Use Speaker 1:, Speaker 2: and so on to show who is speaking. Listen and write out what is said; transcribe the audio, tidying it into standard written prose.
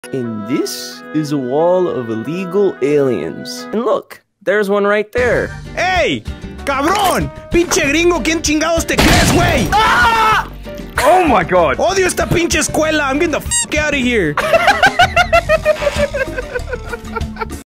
Speaker 1: And this is a wall of illegal aliens. And look, there's one right there.
Speaker 2: ¡Ey! ¡Cabrón! ¡Pinche gringo! ¿Quién chingados te crees, güey?
Speaker 3: Ah! Oh my god!
Speaker 2: Odio esta pinche escuela. I'm getting the f*** out of here.